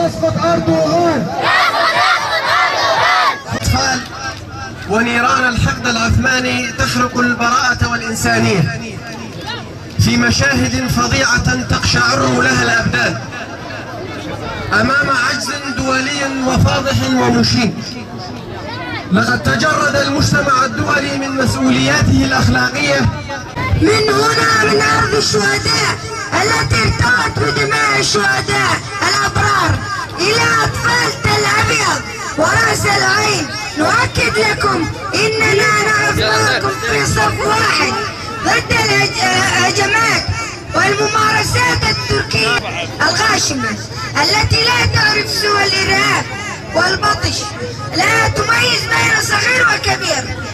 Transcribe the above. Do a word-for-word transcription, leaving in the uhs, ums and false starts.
يسقط أردوغان. أطفال ونيران الحقد العثماني تخرق البراءة والإنسانية في مشاهد فظيعة تقشعر لها الأبدان أمام عجز دولي وفاضح ومشين. لقد تجرد المجتمع الدولي من مسؤولياته الأخلاقية. من هنا من أرض الشهداء التي ارتوت بدماء الشهداء الأبرار إلى أطفال تل أبيض ورأس العين نؤكد لكم إننا نعرف معكم في صف واحد ضد الهجمات والممارسات التركية الغاشمة التي لا تعرف سوى الإرهاب والبطش، لا تميز بين صغير وكبير.